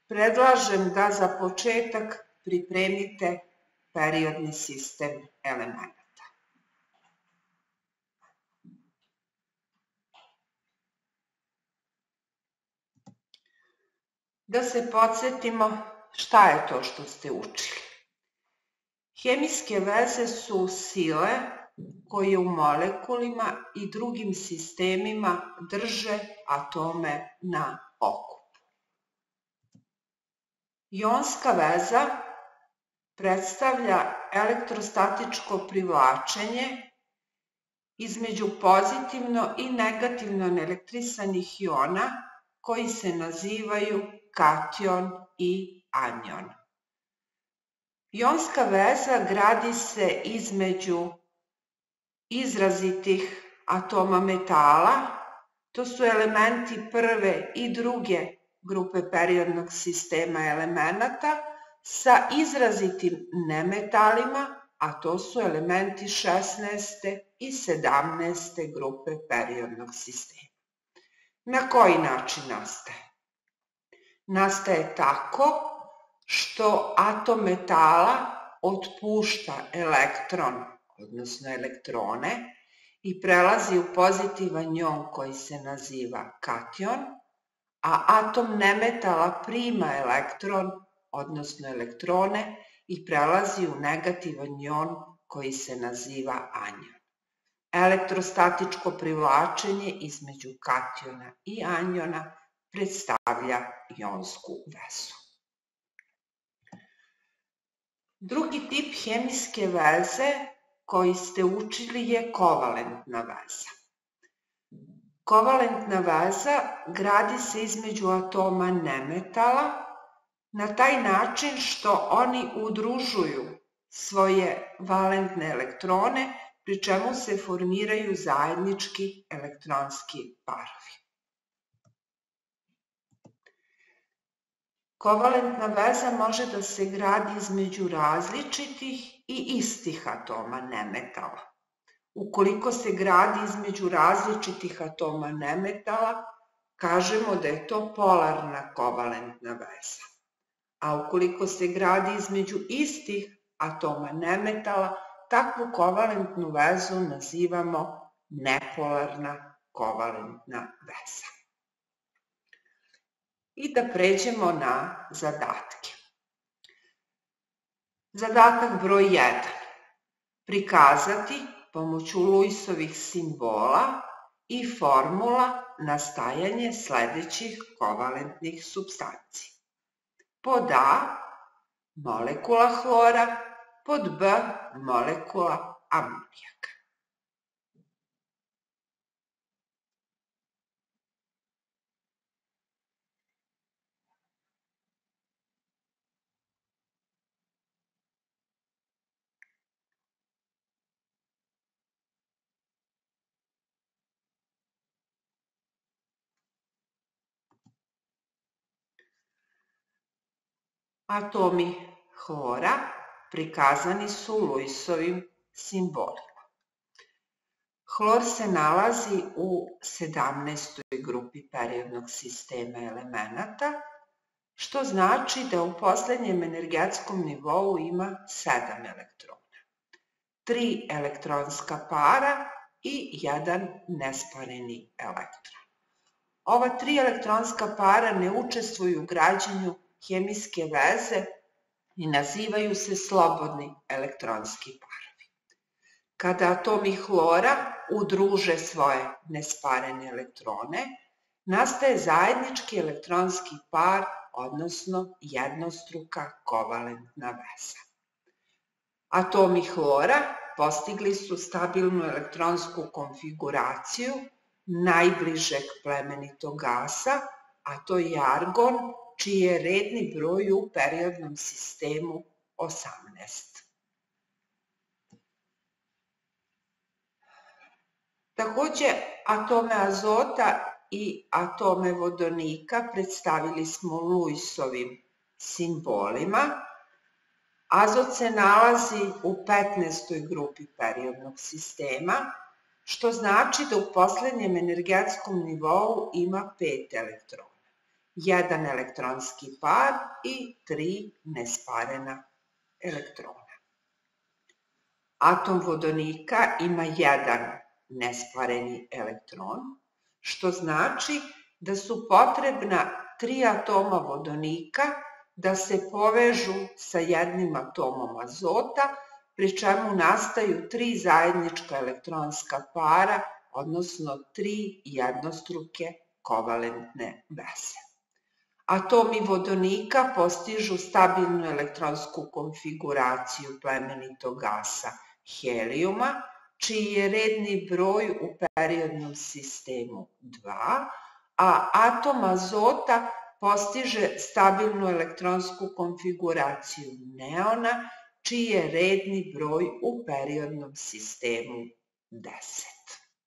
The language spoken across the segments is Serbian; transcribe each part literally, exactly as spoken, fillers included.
predlažem da za početak pripremite periodni sistem elemenata. Da se podsjetimo šta je to što ste učili. Hemijske veze su sile koje u molekulima i drugim sistemima drže atome na okupu. Ionska veza predstavlja elektrostatičko privlačenje između pozitivno i negativno naelektrisanih iona koji se nazivaju kation i anion. Ionska veza gradi se između izrazitih atoma metala, to su elementi prve i druge grupe periodnog sistema elemenata, sa izrazitim nemetalima, a to su elementi šesnaeste i sedamnaeste grupe periodnog sistema. Na koji način nastaje? Nastaje tako što atom metala otpušta elektron, odnosno elektrone, i prelazi u pozitivan ion koji se naziva kation, a atom nemetala prima elektron, odnosno elektrone, i prelazi u negativan ion koji se naziva anion. Elektrostatičko privlačenje između kationa i aniona predstavlja ionsku vezu. Drugi tip hemijske veze koji ste učili je kovalentna veza. Kovalentna veza gradi se između atoma nemetala na taj način što oni udružuju svoje valentne elektrone, pri čemu se formiraju zajednički elektronski parovi. Kovalentna veza može da se gradi između različitih i istih atoma nemetala. Ukoliko se gradi između različitih atoma nemetala, kažemo da je to polarna kovalentna veza. A ukoliko se gradi između istih atoma nemetala, takvu kovalentnu vezu nazivamo nepolarna kovalentna veza. I da pređemo na zadatke. Zadatak broj jedan. Prikazati pomoću Lewisovih simbola i formula nastajanje sledećih kovalentnih supstanci. Pod A molekula hlora, pod B molekula amonijaka. Atomi hlora prikazani su Lewisovim simbolima. Hlor se nalazi u sedamnaestoj grupi periodnog sistema elemenata, što znači da u poslednjem energetskom nivou ima sedam elektrona, tri elektronska para i jedan nespareni elektron. Ova tri elektronska para ne učestvuju u građenju hemijske veze i nazivaju se slobodni elektronski parovi. Kada atomi hlora udruže svoje nesparene elektrone, nastaje zajednički elektronski par, odnosno jednostruka kovalentna veza. Atomi hlora postigli su stabilnu elektronsku konfiguraciju najbližeg plemenitog gasa, a to je argon, čiji je redni broj u periodnom sistemu osamnaest. Takođe, atome azota i atome vodonika predstavili smo Lewisovim simbolima. Azot se nalazi u petnaestoj grupi periodnog sistema, što znači da u poslednjem energetskom nivou ima pet elektrona. jedan elektronski par i tri nesparena elektrona. Atom vodonika ima jedan nespareni elektron, što znači da su potrebna tri atoma vodonika da se povežu sa jednim atomom azota, pri čemu nastaju tri zajednička elektronska para, odnosno tri jednostruke kovalentne veze. Atomi vodonika postižu stabilnu elektronsku konfiguraciju plemenitog gasa helijuma, čiji je redni broj u periodnom sistemu dva, a atom azota postiže stabilnu elektronsku konfiguraciju neona, čiji je redni broj u periodnom sistemu deset.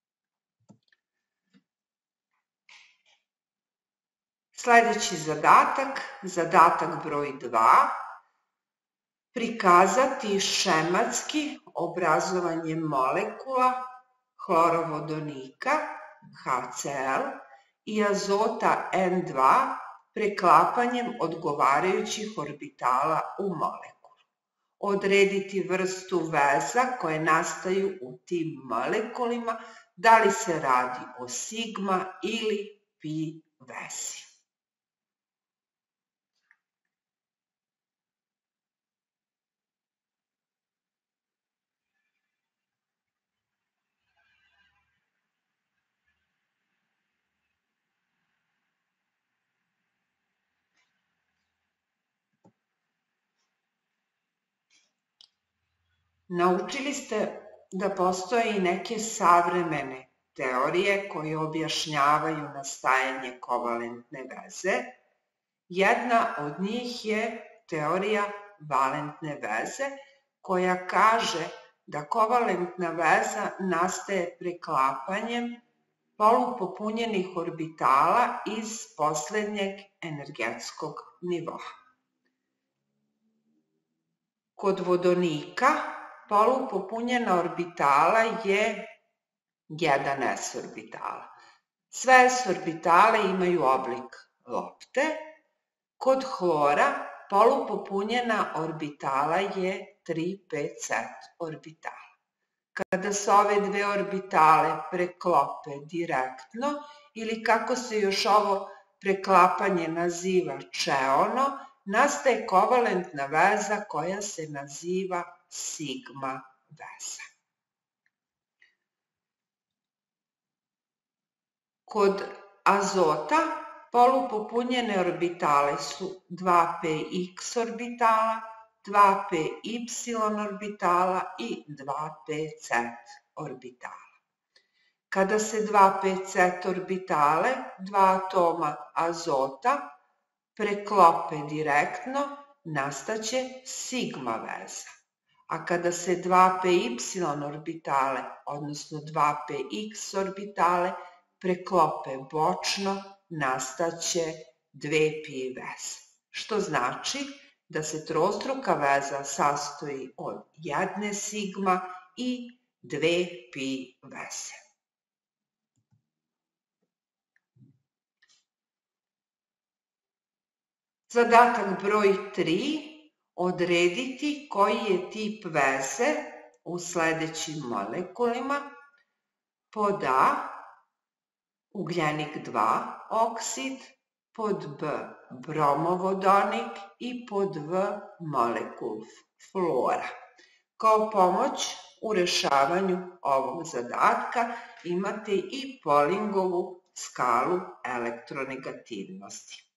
Sljedeći zadatak, zadatak broj dva, prikazati šematski obrazovanje molekula hlorovodonika ha ce el i azota en dva preklapanjem odgovarajućih orbitala u molekulu. Odrediti vrstu veza koje nastaju u tim molekulima, da li se radi o sigma ili pi vezi. Naučili ste da postoje i neke savremene teorije koje objašnjavaju nastajanje kovalentne veze. Jedna od njih je teorija valentne veze, koja kaže da kovalentna veza nastaje preklapanjem polupopunjenih orbitala iz poslednjeg energetskog nivoa. Kod vodonika polupopunjena orbitala je jedan es orbitala. Sve es orbitale imaju oblik lopte. Kod hlora polupopunjena orbitala je tri pe cet orbitala. Kada se ove dve orbitale preklope direktno, ili kako se još ovo preklapanje naziva čeono, nastaje kovalentna veza koja se naziva sigma veza. Kod azota polupopunjene orbitale su dva pe iks orbitala, dva pe ipsilon orbitala i dva pe cet orbitala. Kada se dva pe cet orbitale, dva atoma azota, preklope direktno, nastaće sigma veza. A kada se dva pe ipsilon orbitale, odnosno dva pe iks orbitale, preklope bočno, nastaće dve pi veze. Što znači da se trostruka veza sastoji od jedne sigma i dve pi veze. Zadatak broj tri. Odrediti koji je tip veze u sledećim molekulima. Pod A ugljenik dva oksid, pod B bromovodonik i pod V molekul fluora. Kao pomoć u rešavanju ovog zadatka imate i Polingovu skalu elektronegativnosti.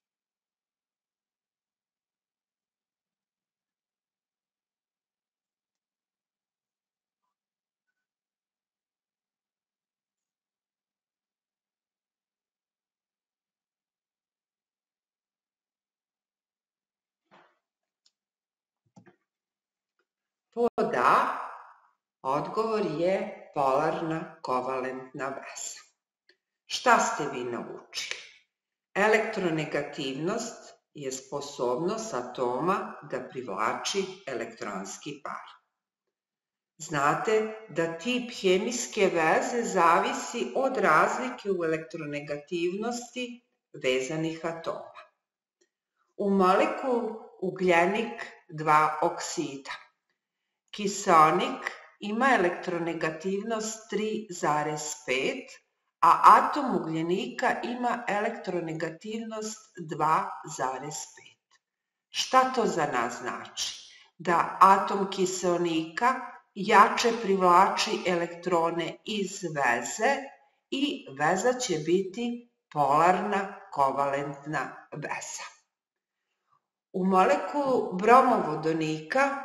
Pod A, odgovor je polarna kovalentna veza. Šta ste vi naučili? Elektronegativnost je sposobnost atoma da privlači elektronski par. Znate da tip hemijske veze zavisi od razlike u elektronegativnosti vezanih atoma. U molekulu ugljenik dva oksida kiseonik ima elektronegativnost tri zarez pet, a atom ugljenika ima elektronegativnost dva zarez pet. Šta to za nas znači? Da atom kiseonika jače privlači elektrone iz veze i veza će biti polarna kovalentna veza. U molekulu bromovodonika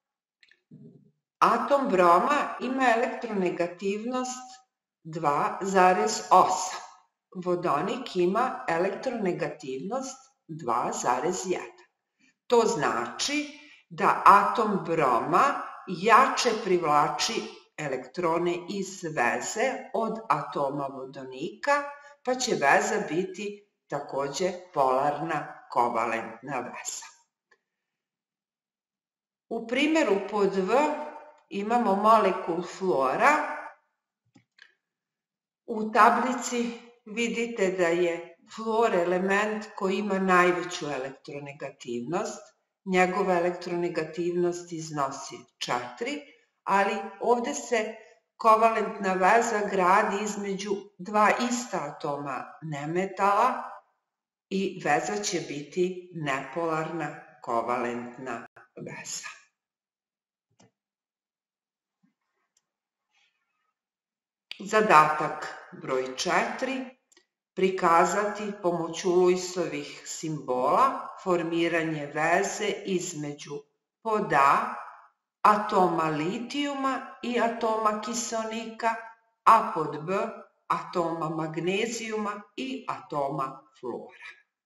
atom broma ima elektronegativnost dva zarez osam. Vodonik ima elektronegativnost dva zarez jedan. To znači da atom broma jače privlači elektrone iz veze od atoma vodonika, pa će veza biti takođe polarna kovalentna veza. U primjeru pod V imamo molekul fluora. U tablici vidite da je fluor element koji ima najveću elektronegativnost. Njegova elektronegativnost iznosi četiri, ali ovde se kovalentna veza gradi između dva ista atoma nemetala i veza će biti nepolarna kovalentna veza. Zadatak broj četiri. Prikazati pomoću Lewisovih simbola formiranje veze između pod A atoma litijuma i atoma kiseonika, a pod B atoma magnezijuma i atoma fluora.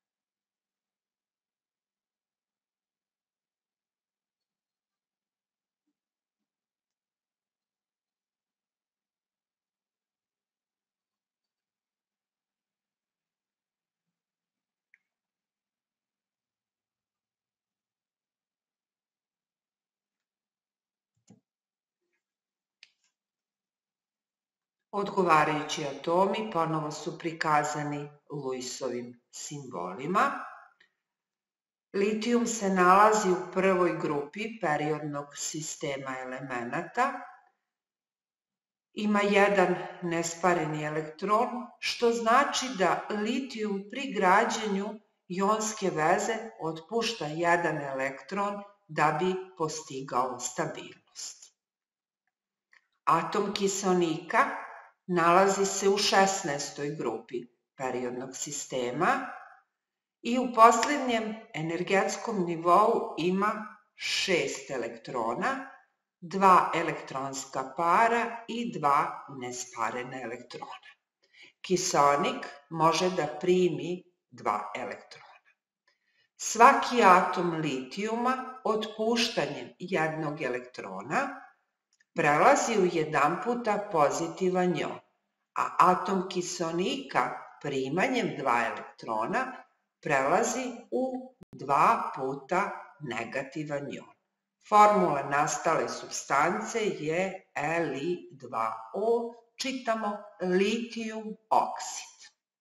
Odgovarajući atomi ponovo su prikazani Lewisovim simbolima. Litijum se nalazi u prvoj grupi periodnog sistema elemenata. Ima jedan nespareni elektron, što znači da litijum pri građenju jonske veze otpušta jedan elektron da bi postigao stabilnost. Atom kiseonika nalazi se u šesnaestoj grupi periodnog sistema i u posljednjem energetskom nivou ima šest elektrona, dva elektronska para i dva nesparena elektrona. Kiseonik može da primi dva elektrona. Svaki atom litijuma otpuštanjem jednog elektrona prelazi u jedan puta pozitivan jon, a atom kiseonika primanjem dva elektrona prelazi u dva puta negativan jon. Formula nastale supstance je L i dva O, čitamo litijum oksid.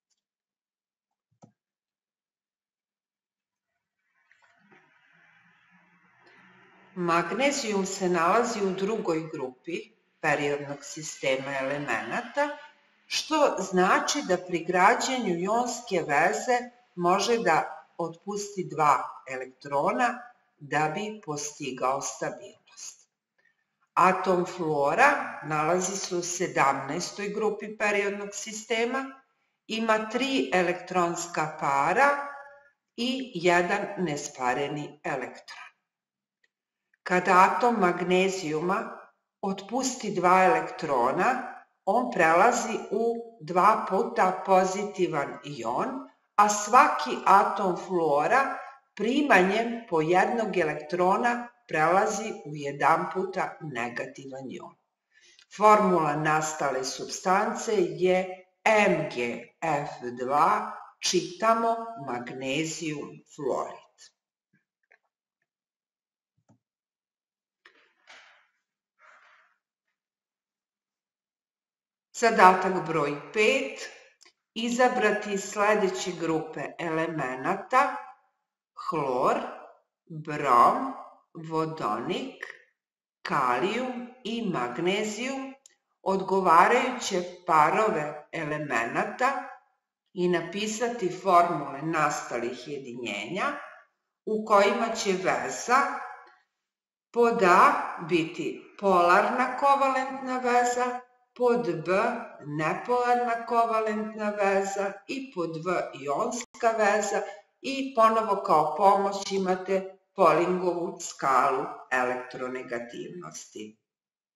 Magnezijum se nalazi u drugoj grupi periodnog sistema elemenata, što znači da pri građenju jonske veze može da otpusti dva elektrona da bi postigao stabilnost. Atom fluora nalazi se u sedamnaestoj grupi periodnog sistema, ima tri elektronska para i jedan nespareni elektron. Kada atom magnezijuma otpusti dva elektrona, on prelazi u dva puta pozitivan jon, a svaki atom fluora primanjem po jednog elektrona prelazi u jedan puta negativan jon. Formula nastale supstance je M g F dva, čitamo magnezijum fluorid. Zadatak broj pet. izabrati sledeće grupe elemenata: hlor, brom, vodonik, kalijum i magnezijum, odgovarajuće parove elemenata i napisati formule nastalih jedinjenja u kojima će veza pod A biti polarna kovalentna veza, pod B nepolarna kovalentna veza i pod V ionska veza i ponovo kao pomoć imate Polingovu skalu elektronegativnosti.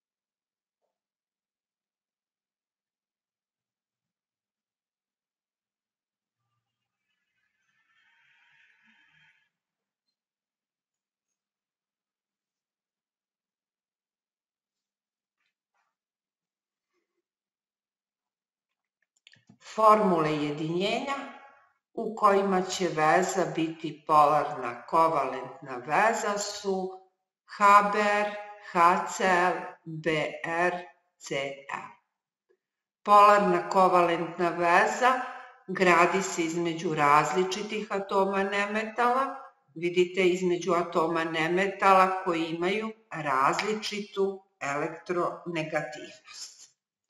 Formule jedinjenja u kojima će veza biti polarna kovalentna veza su HBr, HCl, Br, Cl. Polarna kovalentna veza gradi se između različitih atoma nemetala. Vidite, između atoma nemetala koji imaju različitu elektronegativnost.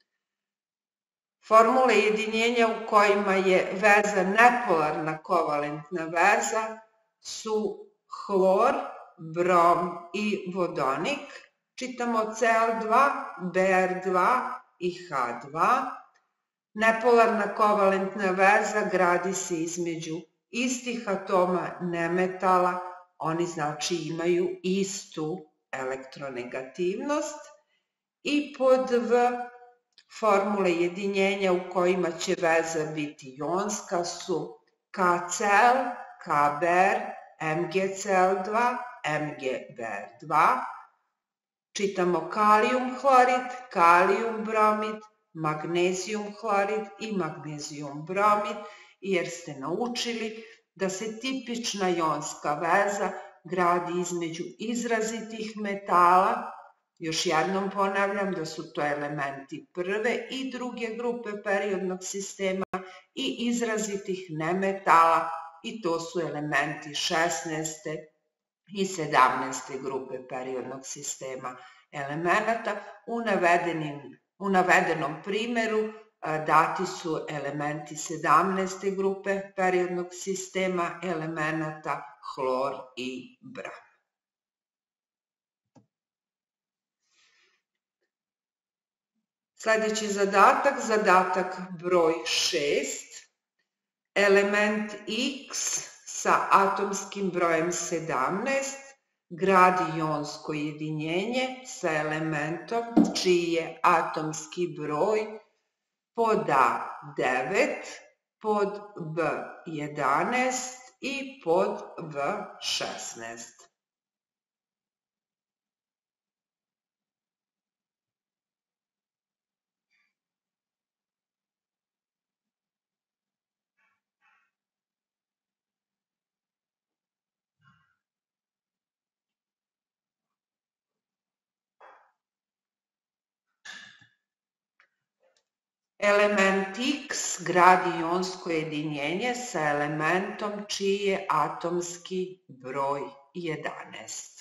Formule jedinjenja u kojima je veza nepolarna kovalentna veza su hlor, brom i vodonik. Čitamo C L dva, Br dva i H dva. Nepolarna kovalentna veza gradi se između istih atoma nemetala, oni znači imaju istu elektronegativnost. I pod V formule jedinjenja u kojima će veza biti ionska su KCl, Kbr, MgCl dva, MgBr dva. Čitamo kalijum hlorid, kalijum bromid, magnezijum hlorid i magnezijum bromid, jer ste naučili da se tipična ionska veza gradi između izrazitih metala. Još jednom ponavljam da su to elementi prve i druge grupe periodnog sistema i izrazitih nemetala, i to su elementi šesnaeste i sedamnaeste grupe periodnog sistema elemenata. U navedenim, u navedenom primeru dati su elementi sedamnaeste grupe periodnog sistema elemenata hlor i brom. Sledeći zadatak, zadatak broj šest. Element X sa atomskim brojem sedamnaest gradi ionsko jedinjenje sa elementom čiji je atomski broj pod A devet, pod B jedanaest i pod V šesnaest. Element X gradi ionsko jedinjenje sa elementom čiji je atomski broj jedanaest.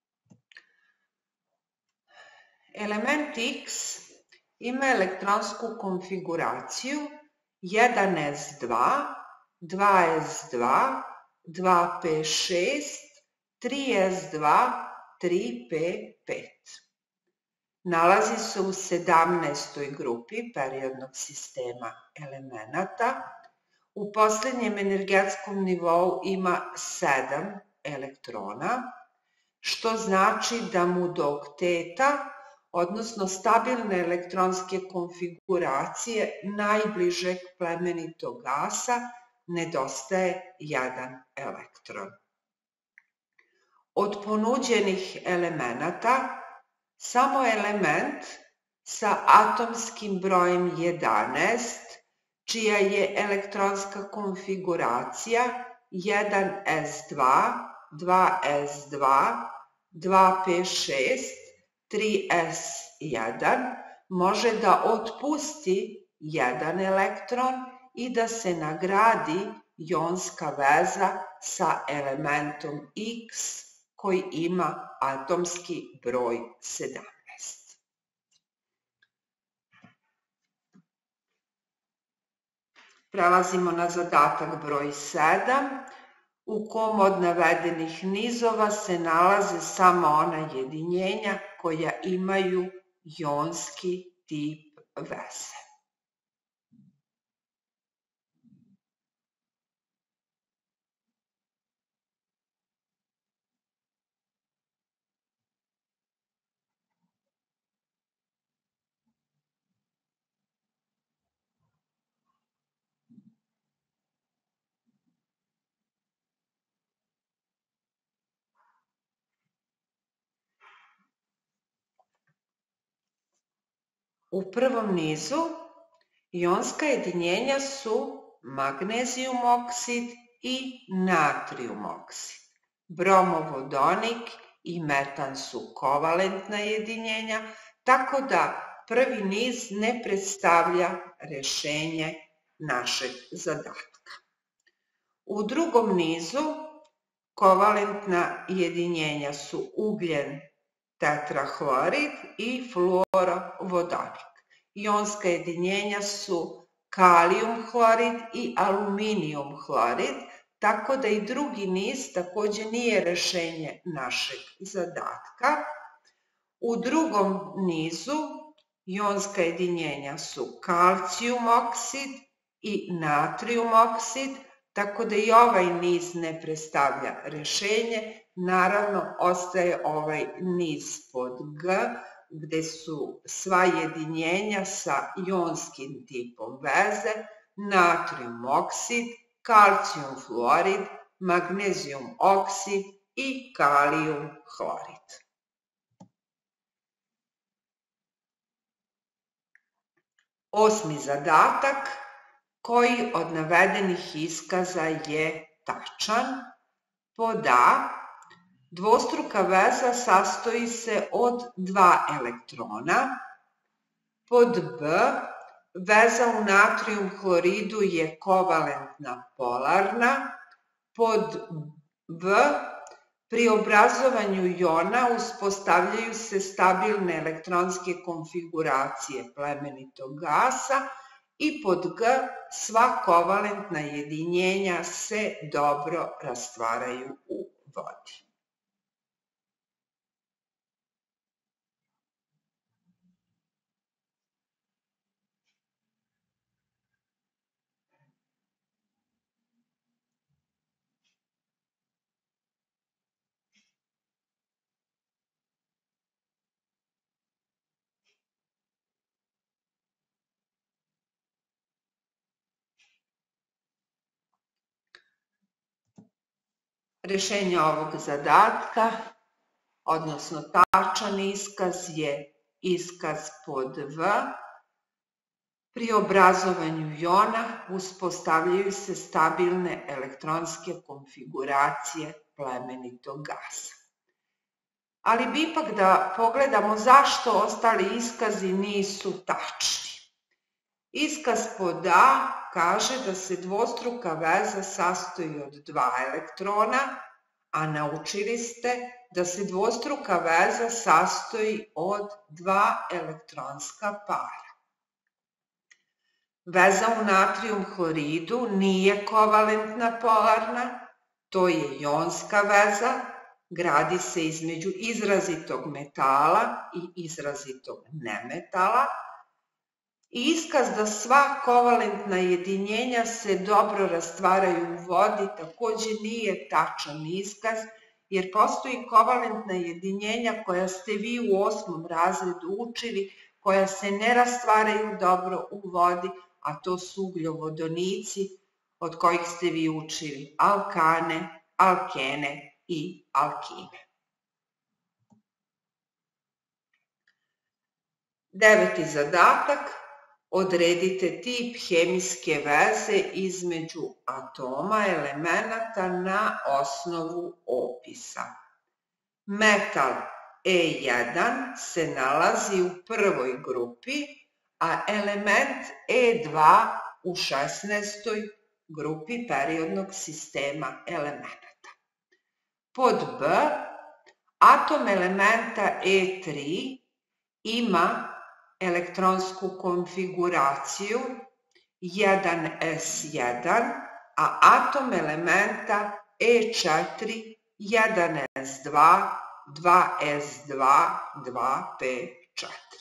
Element X ima elektronsku konfiguraciju jedan S dva, dva S dva, dva P šest, tri S dva, tri P pet. Nalazi se u sedamnaestoj grupi periodnog sistema elemenata. U poslednjem energetskom nivou ima sedam elektrona, što znači da mu do okteta, odnosno stabilne elektronske konfiguracije najbližeg plemenitog gasa, nedostaje jedan elektron. Od ponuđenih elemenata samo element sa atomskim brojem jedanaest, čija je elektronska konfiguracija jedan S dva, dva S dva, dva P šest, tri S jedan, može da otpusti jedan elektron i da se nagradi jonska veza sa elementom X koji ima atomski broj sedamnaest. Prelazimo na zadatak broj sedam, u kom od navedenih nizova se nalaze samo ona jedinjenja koja imaju jonski tip veze. U prvom nizu jonska jedinjenja su magnezijum oksid i natrijum oksid. Bromovodonik i metan su kovalentna jedinjenja, tako da prvi niz ne predstavlja rešenje našeg zadatka. U drugom nizu kovalentna jedinjenja su ugljen tetrahlorid i fluorovodonik. Jonska jedinjenja su kalijum hlorid i aluminijum hlorid, tako da i drugi niz takođe nije rešenje našeg zadatka. U drugom nizu jonska jedinjenja su kalcijum oksid i natrijum oksid, tako da i ovaj niz ne predstavlja rešenje. Naravno, ostaje ovaj niz pod G, gde su sva jedinjenja sa jonskim tipom veze, natrijum oksid, kalcijum fluorid, magnezijum oksid i kalijum hlorid. Osmi zadatak, koji od navedenih iskaza je tačan? Pod A, dvostruka veza sastoji se od dva elektrona. Pod B, veza u natrijum hloridu je kovalentna polarna. Pod V, pri obrazovanju jona uspostavljaju se stabilne elektronske konfiguracije plemenitog gasa i pod G, sva kovalentna jedinjenja se dobro rastvaraju u vodi. Rešenje ovog zadatka, odnosno tačan iskaz, je iskaz pod V. Pri obrazovanju jona uspostavljaju se stabilne elektronske konfiguracije plemenitog gasa. Ali bi ipak da pogledamo zašto ostali iskazi nisu tačni. Iskaz pod A kaže da se dvostruka veza sastoji od dva elektrona, a naučili ste da se dvostruka veza sastoji od dva elektronska para. Veza u natrijum hloridu nije kovalentna polarna, to je jonska veza, gradi se između izrazitog metala i izrazitog nemetala. I iskaz da sva kovalentna jedinjenja se dobro rastvaraju u vodi takođe nije tačan iskaz, jer postoji kovalentna jedinjenja koja ste vi u osmom razredu učili, koja se ne rastvaraju dobro u vodi, a to su ugljovodonici, od kojih ste vi učili alkane, alkene i alkine. Deveti zadatak. Odredite tip hemijske veze između atoma elemenata na osnovu opisa. Metal E jedan se nalazi u prvoj grupi, a element E dva u šesnaestoj grupi periodnog sistema elemenata. Pod B, atom elementa E tri ima elektronsku konfiguraciju jedan S jedan, a atom elementa E četiri jedan S dva, dva S dva, dva P četiri.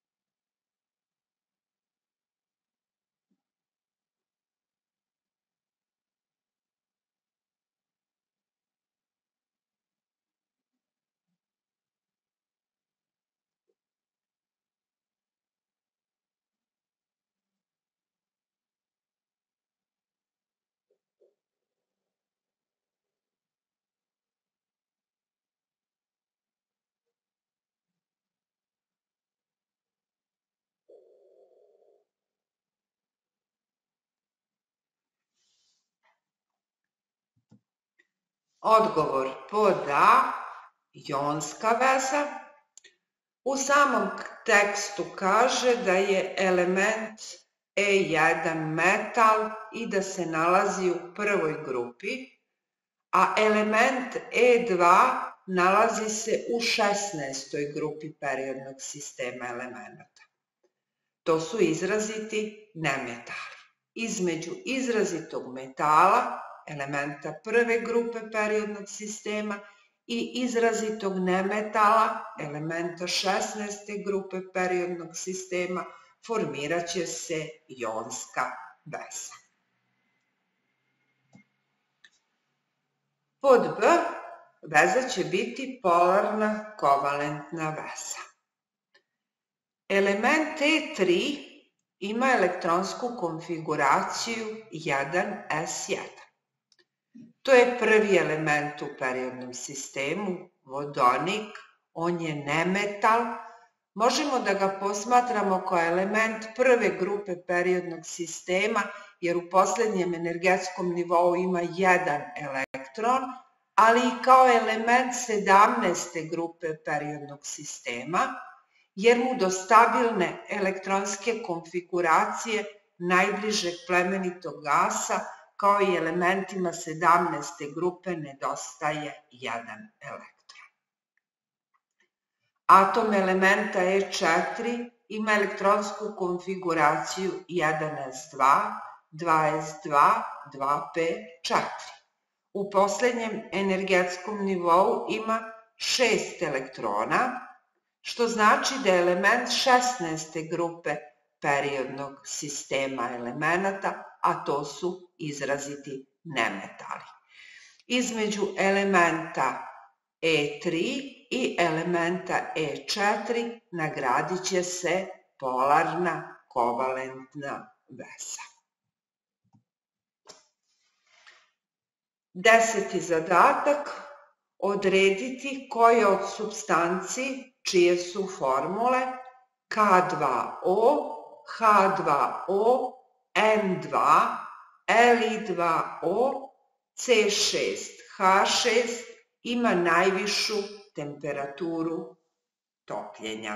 Odgovor pod A, jonska veza. U samom tekstu kaže da je element E jedan metal i da se nalazi u prvoj grupi, a element E dva nalazi se u šesnaestoj grupi periodnog sistema elemenata. To su izraziti nemetali. Između izrazitog metala, elementa prve grupe periodnog sistema, i izrazitog nemetala, elementa šesnaeste grupe periodnog sistema, formirat će se jonska veza. Pod B, veza će biti polarna kovalentna veza. Element E tri ima elektronsku konfiguraciju jedan S jedan. To je prvi element u periodnom sistemu, vodonik, on je nemetal. Možemo da ga posmatramo kao element prve grupe periodnog sistema, jer u poslednjem energetskom nivou ima jedan elektron, ali i kao element sedamnaeste grupe periodnog sistema, jer mu do stabilne elektronske konfiguracije najbližeg plemenitog gasa, kao i elementima sedamnaeste grupe, nedostaje jedan elektron. Atom elementa E četiri ima elektronsku konfiguraciju jedan S dva, dva S dva, dva P četiri. U poslednjem energetskom nivou ima šest elektrona, što znači da je element šesnaeste grupe periodnog sistema elemenata, a to su izraziti nemetali. Između elementa E tri i elementa E četiri nagradit će se polarna kovalentna veza. Deseti zadatak, odrediti koje od supstanci čije su formule K dva O, H dva O, N dva, L I dva O, C šest H šest ima najvišu temperaturu topljenja.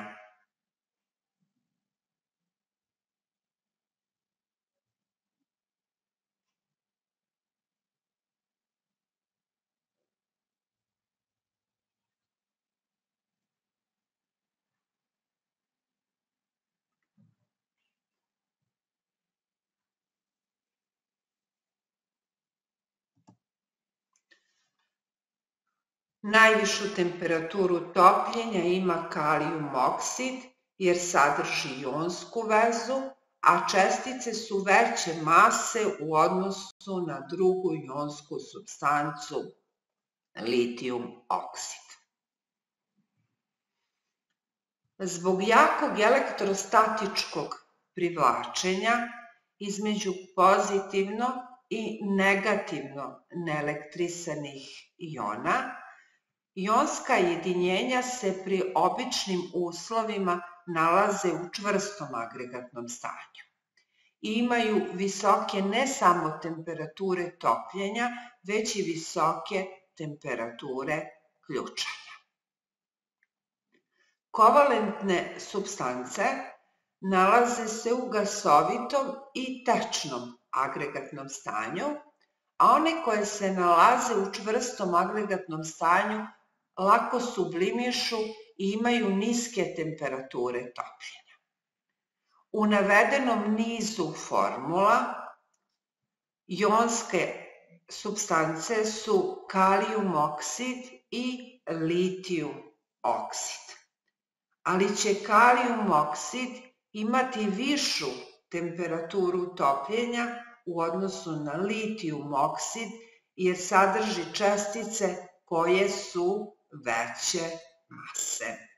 Najvišu temperaturu topljenja ima kalijum oksid jer sadrži jonsku vezu, a čestice su veće mase u odnosu na drugu jonsku supstancu, litijum oksid. Zbog jakog elektrostatičkog privlačenja između pozitivno i negativno neelektrisanih iona, ionska jedinjenja se pri običnim uslovima nalaze u čvrstom agregatnom stanju i imaju visoke ne samo temperature topljenja, već i visoke temperature ključanja. Kovalentne supstance nalaze se u gasovitom i tečnom agregatnom stanju, a one koje se nalaze u čvrstom agregatnom stanju lako sublimišu i imaju niske temperature topljenja. U navedenom nizu formula jonske supstance su kalijum oksid i litijum oksid. Ali će kalijum oksid imati višu temperaturu topljenja u odnosu na litijum oksid jer sadrži čestice koje su veće mase.